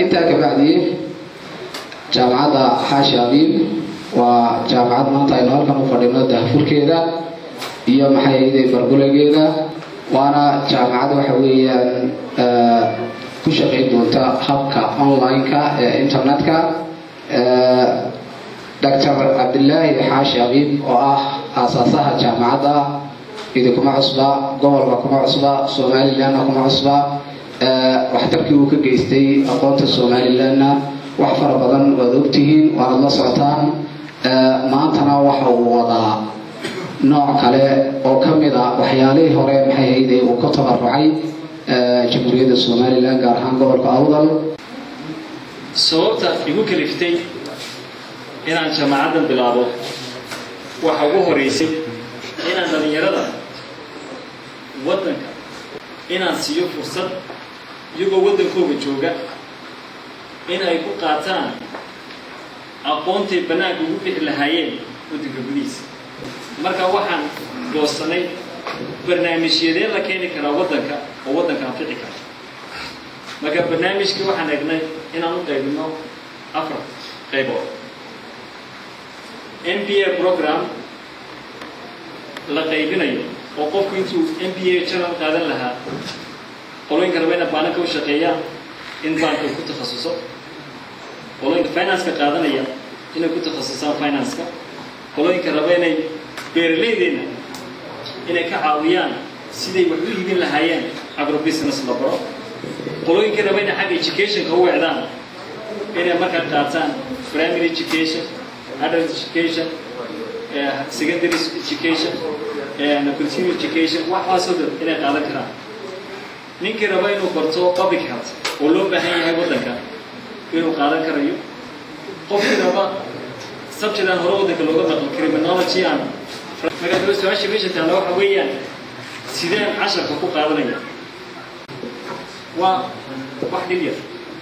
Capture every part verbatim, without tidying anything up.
انت كبعدي جامعة حاشي أبيب وجامعة منطقة نهاركم وفريمات دهفور كذا هي محايدة برجولة كذا وأنا جامعة وحوية كل شيء دونتا حبكة أونلاين كا إنترنت كا دكتور عبد الله حاشي أبيب وأخ أساسها جامعة إذا كما عصبة قبل وكما عصبة سومالي لنا كما عصبة وحتركي وكجيستي أقوات السومالي لنا وحفر بدن وذبتهن وعلى الله سلطان ما أنتنا وحوضا نوع كله أو كمدا وحيالي هراء محيدي وكتب الرعي جمهورية الصومال لان قارحان قبل كأوضل صوت يقول كلفتي إن عن جماعة بلابو وحوه رئيسي إن عن دنيرة وطنك إن عن سيو فرصة يقول وطن كوب جوجا إن يكون قاتان أقونتي بناء جوجا الهايين وطن كبليس مركا واحد دوستني برنامج يدين لكيني كنا وطنك ووطنك أفريقيا مركا برنامج كي واحد نجنا إن أنا قايلنا أفريقيا قايبو إم بي إيه program لقايبنا يوم وقف كنتو إم بي إيه channel قادن لها قولين كربنا بانك وشقيا إن بانك كنت تخصصه قولين finance كقادن يا إن كنت تخصصا finance كا قولين كربنا بيرليدنا إن كعاويان سيدي وحدين لهايان أجر business لبرا قولين كربنا حاجة education هو إعلان إن مركز قاتان primary education adult education uh, secondary education and continuing education وحاسد إن قادن كنا نيجي ربنا برضو public health ولو بهاي هاي بدك إنه قادن كريو قفل ربا subject عن هروب دك اللغة مثل criminology عن ما قدروا سوى شيء بيش تلاقوا حويا سيدان عشر حقوق قادنية و واحد يلير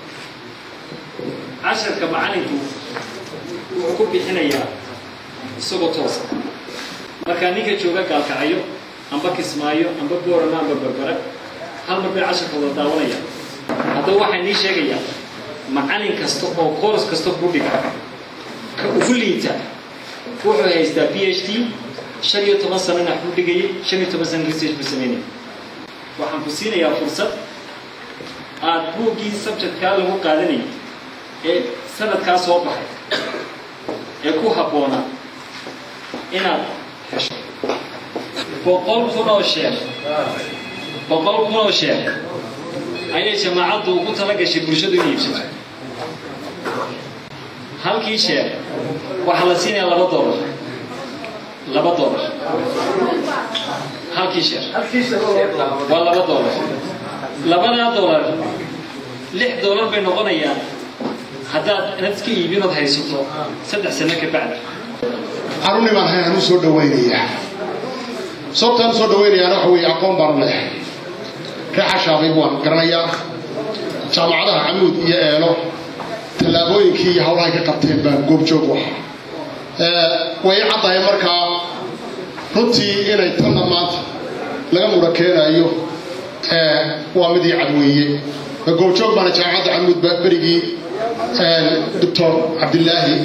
عشر كمعانيتو وحقوق بحنايا سقط توصل مكانيك تشوفه قال كعيو أم بك اسمايو أم ببورنا أم ببربرة هل مربي عشر كذا داونية هذا واحد نيش يجيا معاني كستو أو كورس كستو بوديك كوفليتا وهو هيستا بي إتش دي شريو تمسنا نحن بوديكي شريو تمسنا ريسيرش بسميني وحنفسينا يا فرصة أبوكي سبجت كله قادني إيه سنة كاسو بحي يكو حبونا إنا بقول كنا شيء بقول كنا شيء أي جماعة دو كنت لقى شيء برشة دنيا بشيء هل كي شيء وحلسين على بدور لا بدور هل كي شيء ولا بدور لا بنا دولار لح دولار بينقنا يا هذا نفسك يبين هذا يسوق سبع سنين كبعد أروني ما هي أنا صور دوينية صوت أنا صور دوينية أنا هو أقوم برله كعشا بيبوان كرنيا جامعة عمود يألو تلاقوين كي هؤلاء كقطين بجوب جوبه ويعطى يمركا رتي إلى التنمات لقى مركينا أيوه وامدي عدوية جوب جوب أنا جامعة عمود بريجي دكتور عبد الله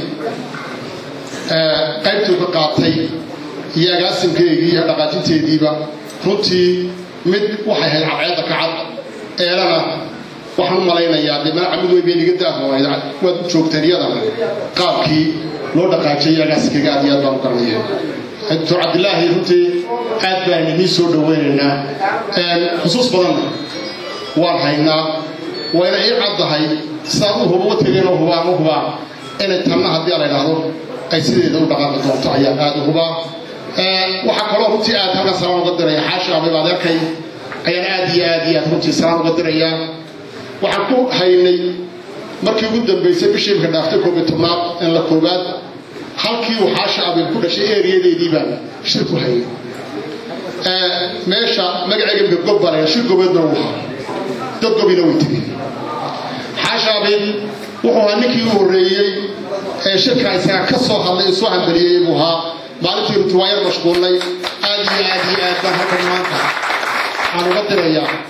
qaybtu ka qaatay iyaga asimkeeyii iyo dhaqaajinteediiba runtii mid waxay ahayd caaqeeda ka cad eelana waxaan u malaynayaa dibna camid way been iga daahooyay waad u joogteen iyadana qaabkii loo dhaqaajiyay iyaga asimkeega aad iyo aad baan u garanaya doctor Cabdilaahi runtii aad baan idin soo dhaweynaynaa xusuus badan waan haynaa wayna ii caddahay sabab hubo tagayna hubo ama hubo inay tanna haddii la yiraahdo ay sideeda u dhaqan doonto ayaa aad u huba waxa kale oo runtii aad halka salaam uga diray xaasha abay adeerkay ayaan aad iyo aad iyo aad runtii salaam uga diraya waxaan ku haynay markii ugu dambeysay bishii ka dhaaftay koob iyo toban in la koobaad halkii uu xaasha abay ku dhashay eeriyadeedii baan shir ku hayay meesha magaceega gobbalaya shir gobeedna uu ahaa dad gobina way tageen xaasha abay wuxuu ninkii u horeeyay ee shirka isaga ka soo hadlay soo hambaliyay buu ahaa maalintii uu tuwaayar mashquulay aad iyo aad iyo aad baan halkan maanta aan uga dirayaa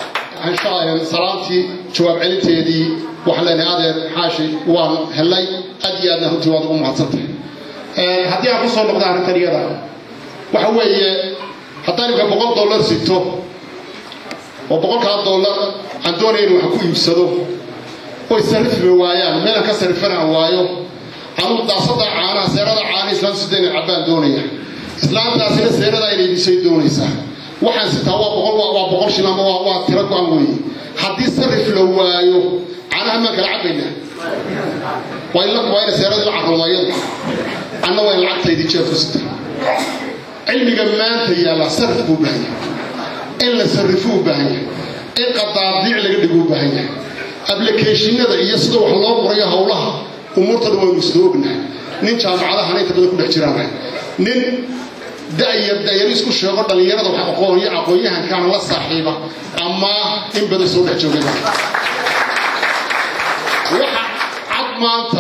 إن شاء الله صلاتي جواب علتي دي وحلنا هذا حاشي وان هلاي أدي أنا هو جواب أم حصلته هدي أبو صلى الله عليه وسلم وحوي حتى لك بقول دولار ستة وبقول كام دولار عندنا إنه حكوا يفسدوا ويصرف بوايان ما لك صرفنا وايو عمود تصدع عنا سيرة عنا إسلام سدين العبان دونية إسلام تاسين سيرة إلى بيسيد دونيسا وحن ستوا بقول وبقول شنا ما هو تركوا عموي حدي صرف لوايو عنا هم كالعبنا وإلا وإلا سيرة العقلية أنا وين العقل يدي شيء فسد علم جمال هي لا صرف بوبهية إلا صرفوه بهية إن قطع اللي قد يقول بهية أبليكيشن هذا يصدق الله وريها هولها أمور تدوم المسلوبنا نين على هني تبدأ كل احترامه نين داير داير يسكو شغل اللي يرضى حقوقية عقوية كان الله صاحبه أما إن بدأ سوق الجوجل وح عظم أنت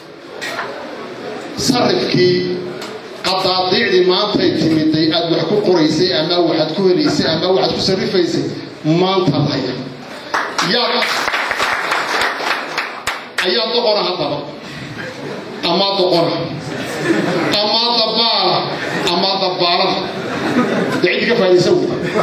صرف كي قطع ضيع ما أنت يتمدي أدو حقوق رئيسي أما واحد كوريسي أما واحد كسرف رئيسي ما أنت ضيع يا أيها الضغورة هذا أما ضغورة أما ضبالة أما ضبالة دعيت كيف يسوي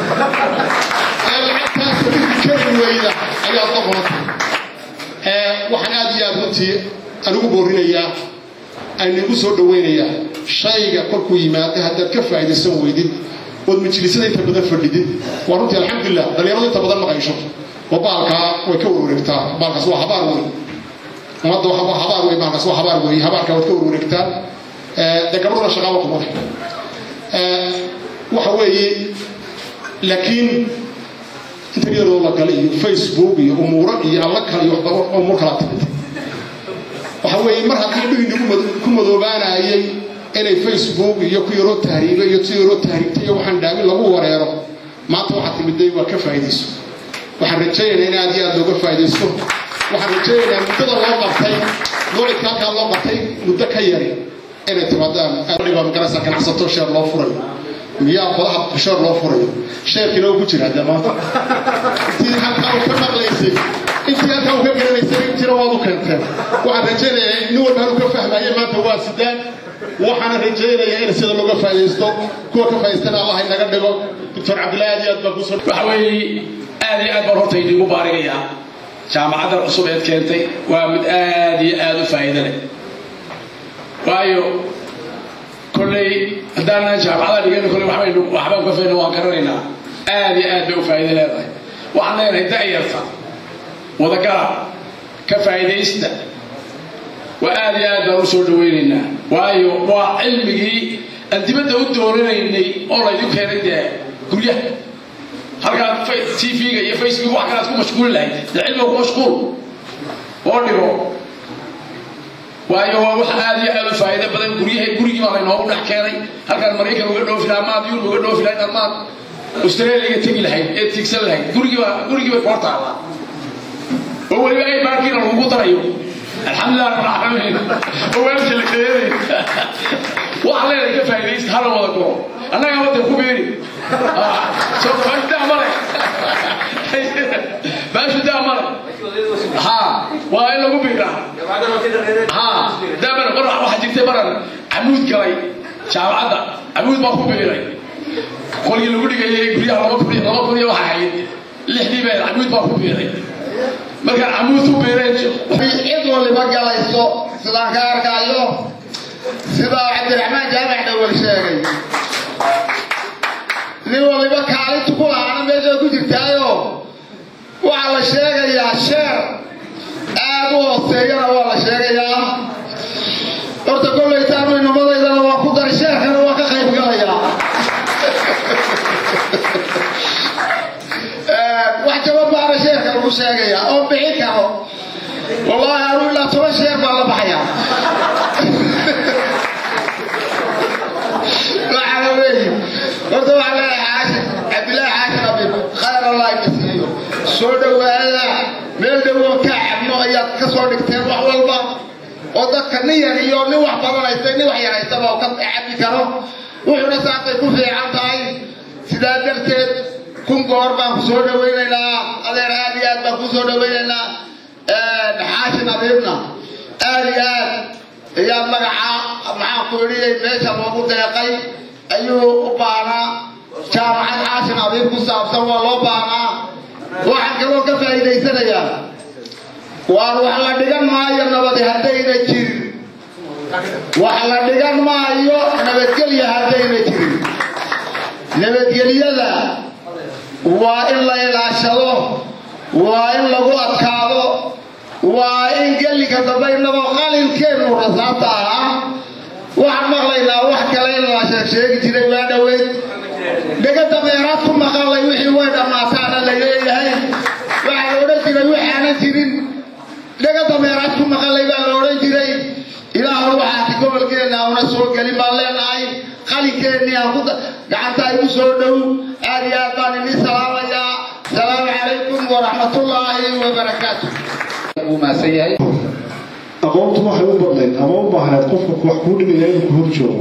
العتاس كل ويدا أيها الضغورة وحنا هذه يا بنتي أنا أقولين إياه أنا أقول دوين إياه شيء كل كويمات هذا كيف يسوي دي والمجلسين يتبدل فردين ورنتي الحمد لله دليل أنت بدل ما يشوف وبارك ويكون وركتا بارك سوا حبار وي ما دو حبار حبار وي بارك سوا حبار وي حبار كويكون وركتا ده قبلنا شغالة كمان وحوي لكن أنت بيقول الله قال فيسبوك أمورك الله قال يحضر أمور كلاتك وحوي مرة كيلو ينكم كم ذوبانا أي إن فيسبوك يكيرو تهريب يطيرو تهريب تيجي وحن دامي لبو وريرو ما توحد بدي وكفى يديسو وحن رجعنا هنا هذه اللغة فايدسكم وحن رجعنا مدة الله قبتي نوع كان الله قبتي مدة كيري أنا تبادل أنا بمكرسة كان حصلت شهر الله فري ويا بضع شهر الله فري شهر كنا وبتشر هذا ما تيجي حتى أو كم مغليسي أنت أنت أو كم مغليسي أنت رواه كنت وحن رجعنا نور بهرو كفهم أي ما توا سدان وحن رجعنا يعني سيد اللغة فايدسكم كوا كفايدنا الله إنك قدوا دكتور عبد الله جاد بقصر وحوي آدي آد برهتي دي مباركية جامعة العصوبة كنتي ومن آدي آد فايدة لي وايو كلي دارنا جامعة اللي قالوا كل واحد واحد كفينا وانكرنا آدي آد فايدة لي وعنا ندعي يرفع وذكر كفايدة يست وآدي آد برسول دويننا وايو وعلمي أنت بدأ تدورنا إني الله يذكر ده كليه هرجع في تي في يا فيسبوك واحد كان مشغول له العلم هو مشغول ورنيو وايو واحد هذه الفائدة بدل كوريه كوريه ما بينهم نحكي هرجع أمريكا وقالوا في الأمات يقول وقالوا في الأمات أستراليا تيجي لهاي تكسل لهاي كوريه كوريه بفرطة هو اللي أي باركين الوقوط رأيو الحمد لله رب العالمين هو يمشي الخير وعلى كيف يعيش هذا وضعه أنا يا ولد خبيري شوف باش تعمله باش تعمله ها وين لو بيرا ها دائما مرة واحد جبت مرة عمود كراي شعب عمود ما خبيري كل اللي يقول لي يقول يا الله خبيري الله خبيري واحد لحدي بين عمود ما خبيري ما كان عمود خبيري في عيد ولا بقى لا يسوق سلام كارك أيوه سيدا عبد الرحمن جامع دول شيء لو اللي بكالي تقول أنا بيجي أقول تايو وعلى شيء يا شير أبو سيارة ولا شيء يا وتقول لي تانو إنه ما إذا لو أخذ الشيخ أنا واقع خيب قايا واحد جواب على شيخ أبو شيخ يا أو بعيد كهو والله أقول لا ترى شيخ ولا بحيا برضو على عاشق عبد الله عاشق أبي خير الله يجزيه سودا وهذا من دو كعب نوعيات كسر كتير وحولبا وذاك النية اليوم نوع بدنا يستني وحيا يستبوا وكم عبد كرم وحنا ساعة يكون في عام تاي سداد درتين kun goor baan ku soo dhaweynaynaa adeer aad iyo aad baan ku soo dhaweynaynaa xaashin abiibna aad iyo aad ayaa magaca maxaan ku idhiyey meesha loogu deeqay ayuu u baahnaa jaamacad xaashin abiib ku saabsan waa loo baahnaa waxaan kaloo ka faa'iidaysanayaa waan wax la dhigan maayo nabadi haddayna jirin wax la dhigan maayo nabadgelya haddayna jirin nabadgelyada waa in la ilaashado waa in lagu adkaado waa in gelliga dambe innagoo qalinkeenu rasaabta ahaa waxaan maqlaynaa wax kale in la sheegi jiray waa dhoweyd dhega dameeraad ku maqalay wixii way dhammaataana la leeyahay waxaa la odhan jiray waxaanan jirin dhega dameeraad ku maqalay baa la odhan jiray ilaahu waxaasi gobolkeenna una soo gelin baan leenahay qalinkeennii aan ku gacanta igu soo dhow aad iyo aad baan idin salaamayaa salaamu calaykum waraxmatullaahi wabarakaatu وماسيهاي aqoontu waxay u badnayd ama u baahnayd qofka wax ku dhigaya inuu ku hor joogo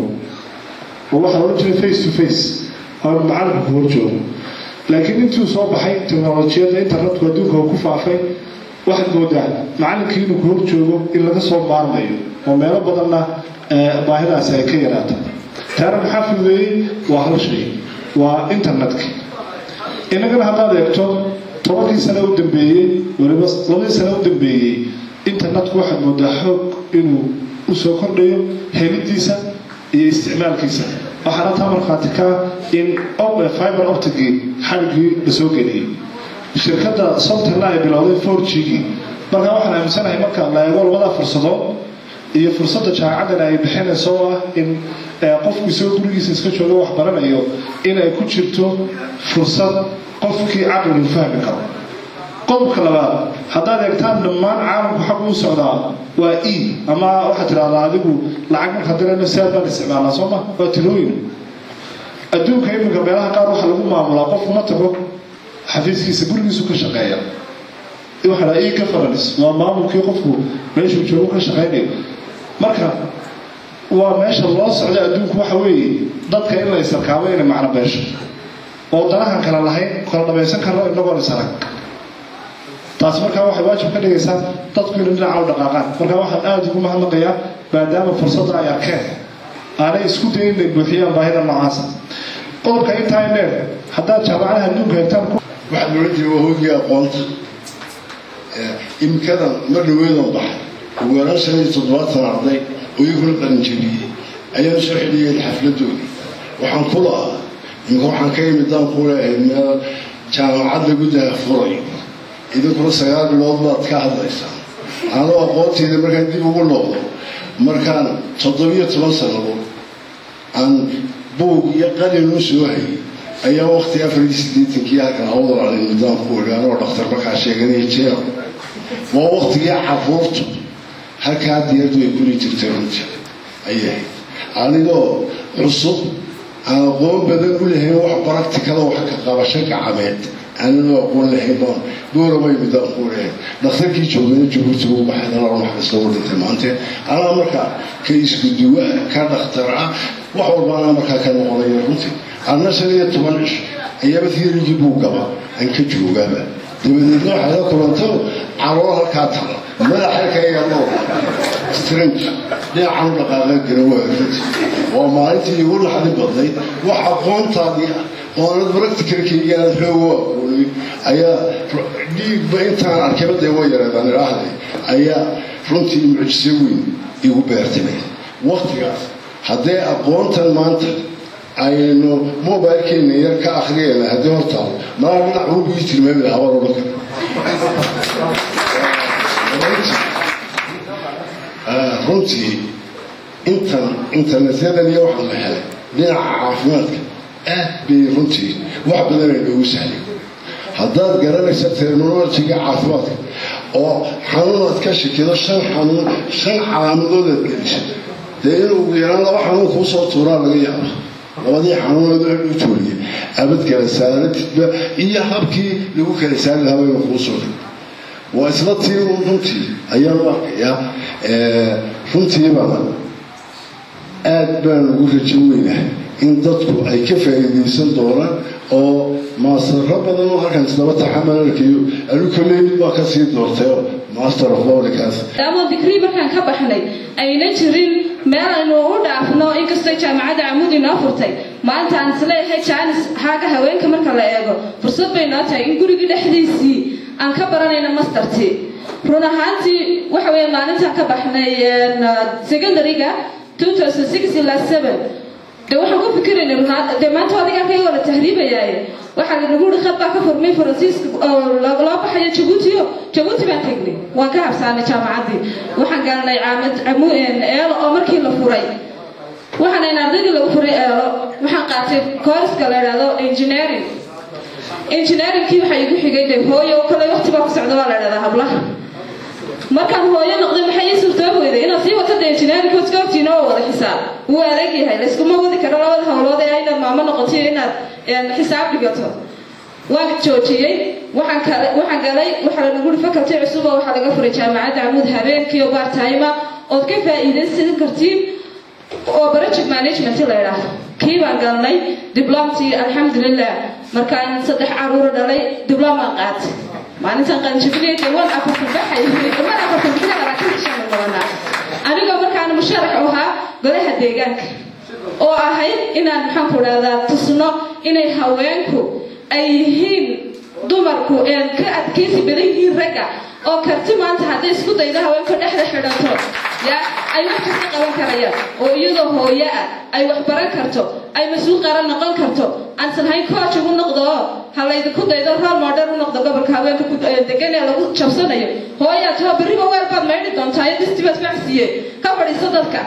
oo waxa loo jiray face to face ama macalinku ku hor joogo laakiin intuu soo baxay teknolojiyada internetka adduunka ku faafay waxaad moodaa macalinkii inuu ku hor joogo in laga soo maarmayo oo meelo badanna baahidaasi ay ka yaraato taana maxaa fududeeyey waa hal shay waa internetka inagana haddaad eegto tobankii sano u dambeeyey waliba labadii sano u dambeeyey internetku waxaad moodaa xoog inuu u soo kordhayo helidiisa iyo isticmaalkiisa waxaana taa markhaati ka in fiber opticii xaligii la soo geliyey shirkadda somtana ay bilowday four g-gii markaa waxaan aaminsanahay marka la eego labada fursadood iyo fursadda jaamacaddan ay bixinayso oo ah in qofku isagoo gurigiisa iska jooga wax baranayo inay ku jirto fursad qofkii caqligu fahmi karo qodobka labaad haddaad eegtaan dhammaan caalamku xag uu socdaa waa e ama waxaad tidhahdaa adigu lacag marka dirayno siaad baan isticmaalnaa soo ma waa tilooyin adduunka iminka meelaha qaar waxaa lagu maamulaa qof uma tago xafiiskiisa gurigiisu ka shaqeeya waxaa dhaha e governance waa maamulkii qofku meeshuu joogo ka shaqeynayo marka waa meesha loo socda adduunku waxa weeye dadka in la isarkaabo inay macno beesho oo danahan kala lahayn kala dhamaysan karno inagoon isarag taas markaa waxay waajib ka dhigaysaa dadku inay dhinaca u dhaqaaqaan markaa waxaan aada ugu mahadnaqayaa maadaama fursadda ay arkeen aanay isku dayin inay buuxiyaan baahida noocaasa qodobka intaa dheer haddaad jaamacadaha adduunka hegtaan waxaad oran jiray waa hoygii aqoonta imikadan ma dhaweedoo baxay ugu yaraan shan iyo toddobaatan arday oo iyaguna qalinjabiyey ayaan soo xidhiyeen xafladoodii waxaan ku lahaa imika waxaan ka yimid daan ku leeyahay meel jaamacad lagu daafurayo idinkuna sagaal bilood baad ka hadlaysaa anoo aqoonteeda markaan dib ugu noqdo markaan toddobiyo toban sannadood aan buug iyo qalin u soo hayay ayaa waqti afar iyo siddeetankii halkan awdalaalay nidaamku ogaanoo dhakhtar markaa sheeganaya jeera waa waqtigii caruurtu halkaa diyadu ay kuli jirtay runta ayay anigoo cusub aan aqoon badan u lahayn wax baracticala wax ka qabasho gacameed aananoo aqoon lahayn baan goorama midaan ku leeyahay dhakhtarkii joogana jabuuti ugu baxay dalal maxkas lagu dhintay maante anaa markaa ka isku duwa ka dhakhtar ah wax walba anaa markaa ka noqonaya runtii anna shan iyo toban cish ayaaba theorigii buu gaba aan ka joogaaba dabadeedna waxay la kulanto calool halkaa tala madaxa ka yaaloo strange dhinacan u dhaqaaqan kara waa runtii waa maalintii igu naxdi badnayd wax aqoontaadii oonad practicalkaygaan roogo aqoonay ayaa dhiigba intaan arkayba dee way yareedaan idhaahday ayaa runtii mucjiso weyn igu beertamay waqtigaas haddee aqoontan maanta aynu mobilekeenna yar ka akhriyayna haddii hortaal malaa dhinac ugu ii tilmaami lahaa war odhan kara runtii intan internetyadan iyo waxaan la helay dhinaca caafimaadka aad bay runtii wax badan ay noogu sahlay haddaad garanaysa terminolojiga caafimaadka oo xanuunaad ka shakido shan xanuun shan calaamadood aad geliso dee inuu ugu yaraan laba xanuun kuu soo tuuraa laga yaaba labadii xanuunood u tooliyay abad kala saaratidba iyo habkii lagu kala saari lahaa inuu kuu soo dhig waa isla tii runtii ayaan u arkayaa runtii bana aad baan ugu rajo weynahay in dadku ay ka faa'iidaysan doonaan oo maastarro badan oo halkan isdaba taxamalalkiyo anu koley waa ka sii doortay master of lawlikaas ama degree markaan ka baxnay ayna jirin meel aynu u dhaafno inkastoo jaamacadda Amuud inoo furtay maanta aan isleeyahay jaanis haaga haweenka marka la eego fursad bay noo tahay in guriga dhexdiisii aan ka baranayno mastertii run ahaantii waxa weeye maalintaan ka baxnay secondary-ga two thousand six ilaa seven de waxaan ku fikiraynay de maanta adiga arkay wala tahriibayay waxaa lagu yiri khad baa ka furmay Faransiiska oo loo baxay Djibouti Djibouti baan tagnay waan ka habsaanay jaamacadii waxaan galnay caamad amuun eel oo markii la furay waxaan in ardayda lagu furay eelo waxaan qaatay course-ka la yiraahdo engineering engineering kii waxa igu xigay de hooyo kale waqti baa ku socda waa la yiraahdaa hablaha markaan hooyo noqday maxay ii suurtoobayday inaad sii wata engineering course-ka oo wada xisaab uu adeeg yahay la isku ma wadi karo labada hawlood ee ayna maamo noqotay inaad xisaab dhigato waan joojiyay waxaan kale waxaan galay waxa lagu faculty cusub oo waxa laga furay jaamacadda Amuud habeenkii oo part time oo ka faa'iideysan kartiin oo project management la yiraahdo kii baan galnay diplomati alxamdulillah markaan saddex caruur dhalay diploma qaatay maalintan qanjibiyay waan afartan baxay waan afartan baxay laakiin shan marna aniga markaan musharax u ahaa golaha deegaanka oo ahayd inaan maxaan ku raadaa tusno inay haweenku ay yihiin dumarku ee ka adkaysi badan yihiin ragga oo karti maanta haddii isku dayda haweenku dhexda xidhanto ya ay wax ka qaban karayaan oo iyadoo hooyo ah ay wax baran karto ay mas'uul qaran noqon karto aan sanhay coach ugu noqdo halayda ku daydo role model u noqdo gobolka haweenka ku degan ee lagu jabsanayo hooyo taa bariba weer baad meedhi doontaa ee distibaad facsiye ka fadhiiso dadka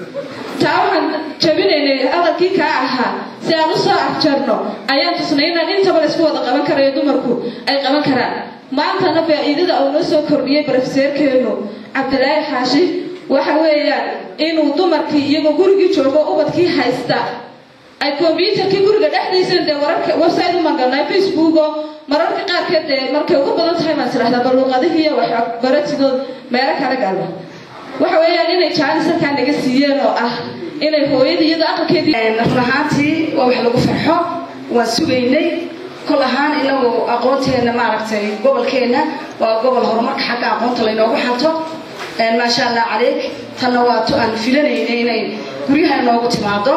taawan jabinaynay hadalkii ka ahaa si aan u soo afjarno ayaan tusnaynaa inta bal isku wada qaban karayo dumarku ay qaban karaan maantana faa'iidada uu noo soo kordhiyay professorkeenu Cabdilaahi Xaashi waxa weeyaan inuu dumarkii iyagoo gurigii joogo ubadkii haysta ay computerkii guriga dhexdiisa de wararka website u maganay Facebook mararka qaarkeed ee markay ugu badan tahay ma siraahdaa baluuqadihii iyo wax baratidood meelo kala galma waxa weeyaan inay jaanisarka naga siiyeen oo ah inay hooyada iyada aqalkeedii rahaantii waa wax lagu farxo waa sugaynay kul ahaan inagu aqoonteena maaragtay gobolkeena waa gobol horumarka xagga aqoonta la inoogu xanto ما شاء الله عليك تنوعت أن فيلني إني قريها نوعو تماضو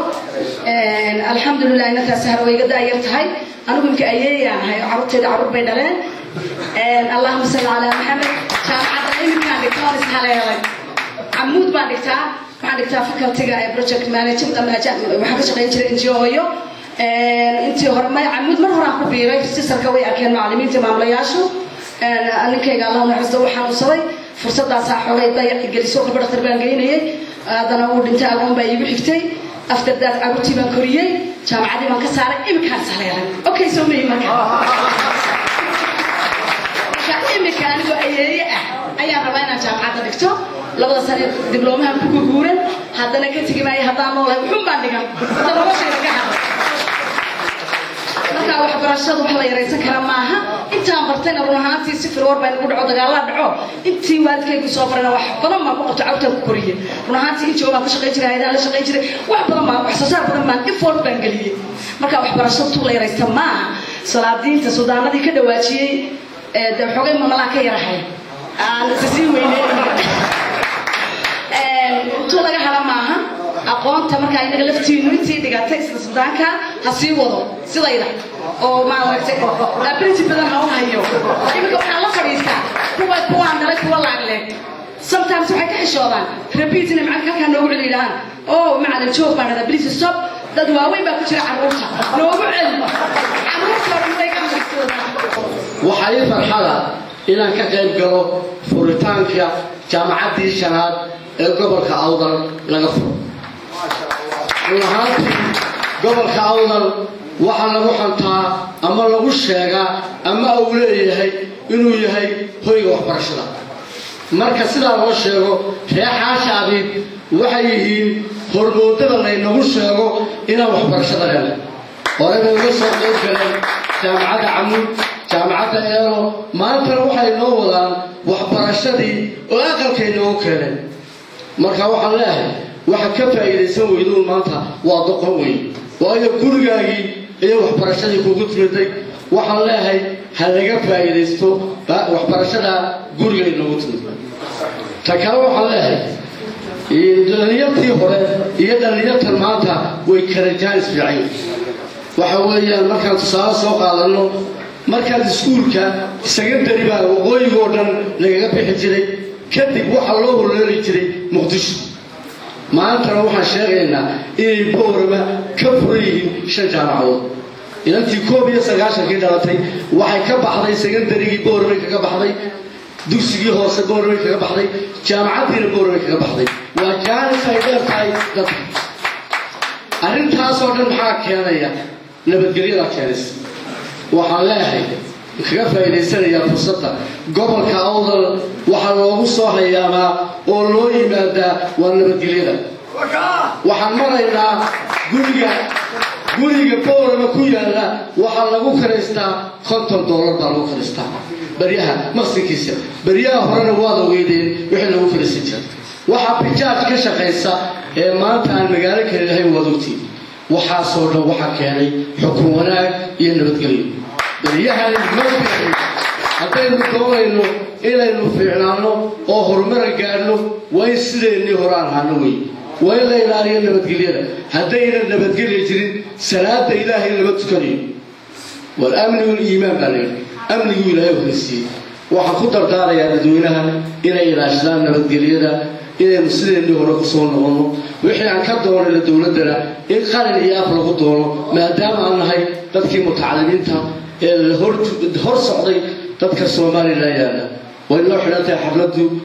الحمد لله إنك سهر ويقدر يرتاح أنا قلت أيه هاي عرضت عرض بيدلين اللهم صل على محمد شاف عدلين كان دكتور سهلين عمود ما دكتور ما دكتور فكر تجا بروجكت مانجر لما جاء وحكي شغلين شري إنجيوهيو أنت هرمي عمود مرة راح كبيرة في السر كوي أكين معلمين تمام لياشو أنا كي قال الله نحس دوحة وصلي فرصة صاحولي ضيق جلسوا خبرة تربان جيني هذا أنا أقول أنت أقوم بيجي حكتي أفتر ذات أقول تبان كورية جامعة عادي ما كسر إمكان سهلة أوكي سومي مكان كإمكان وأيه أيه ربنا جامعة دكتور لو صار دبلومها بكوكورن هذا أنا كنت جماعي هذا ما ولا بحب عندك هذا ما شيء رجعها marka wax barashadu wax la yareysan kara maaha inta bartayna ruuxaantii si firoor baan ugu dhaco dagaal la dhaco intii waalidkaygu soo barana wax badan ma ku qabto cawta ku koriye ruuxaantii in jooga ka shaqeyn jiray hay'adaha la shaqeyn jiray wax badan ma wax soo saar badan ma effort baan galiyay marka wax barashadu la yareysan maaha salaadiinta suudaanadii ka dhawaajiyay ee xogay mamala ka yarahay aan si weynay ee to laga hala maaha aqoonta marka ay naga laftiinu intii dhigatay isla suudaanka ha sii wado sidayda oo ma aragtay ability badan ha hayo imika waxa la fadhiistaa kuwa kuwa andalay kuwa laagle sometimes waxay ka xishoodaan repeating macalka halka noogu celilaan oo macalin joog baan hada please stop dad waaweyn baa ku jira carruurta noogu celmo carruurta way ka maqsuudaan waxay farxada inaan ka qayb galo furitaanka jaamacadii shanaad ee gobolka Awdal laga furo gobolka Awdal waxa lagu xantaa ama lagu sheegaa ama uu leeyahay inuu yahay hoyga waxbarashada marka sida loo sheego reexa shaabiib waxay yihiin hormoodada la inagu sheego inaan waxbarashada leeyahay horeba uga soo qayb galeen jaamacadda Amuud jaamacadda Eelo maanta waxay noo wadaan waxbarashadii oo aqalkeena oo keenay marka waxaan leeyahay waxa ka faa'iideysan weyduun maanta waa doqon weyn waayo gurigaagii iyo waxbarashadii kugu timiday waxaan leeyahay ha laga faa'iidaysto waxbarashada guriga inoogu timid ta kale waxaan leeyahay dhalinyartii hore iyo dhalinyartan maanta way kala jaanis fiican waxa weeyaan markaan tusaale soo qaadano markaad iskuulka secondary baa waqooyiga oo dhan lagaga bixi jiray kadib waxaa loo holooli jiray muqdisho maantana waxaan sheegaynaa inay boorama ka furan yihiin shan jaamacadood inantii koob iyo sagaashankii dhalatay waxay ka baxday secondarygii boorama kaga baxday dugsigii hoose boorama kaga baxday jaamacaddiina boorama kaga baxday waa jaanis ay dheer tahay dadka arrintaasoo dhan maxaa keenaya nabadgelyada keenaysa waxaan leeyahay kaga faa'iidaysanayaa fursadda gobolka awdal waxaa loogu soo hayaamaa oo loo yimaadaa waa nabadgelyada waxaan maraynaa guriga guriga boorama ku yaalla waxaa lagu karaystaa konton doolar baa lagu karaystaa baryaha maqsinkiisa baryaha horena waad ogeydeen wixii lagu karaysan jiray waxaa bijaaj ka shaqaysa ee maanta aan magaalo kale lahayn waad ogtiin waxaasoo dhan waxaa keenay xukun wanaag iyo nabadgelyo baryahan markii haddaynu doonayno inaynu fiicnaano oo horumar gaarno waa in sideennii hore aan ahaano wey waa in la ilaaliyo nabadgelyada haddaynan nabadgelya jirin salaada ilaahay lama tukanayo wal amni wal iimaan baa leeyahay amnigu ilaahay horeysiiyey waxaan ku dardaarayaa dadweynaha inay ilaashadaan nabadgelyada inaynu sideennii hore ku soo noqonno wixii aan ka doonayna dowladdana in qalin iyo af lagu doono maadaama aan nahay dadkii mutacalimiinta ee hor socday dadka Soomaaliland way loo xidhan tahay xafladdu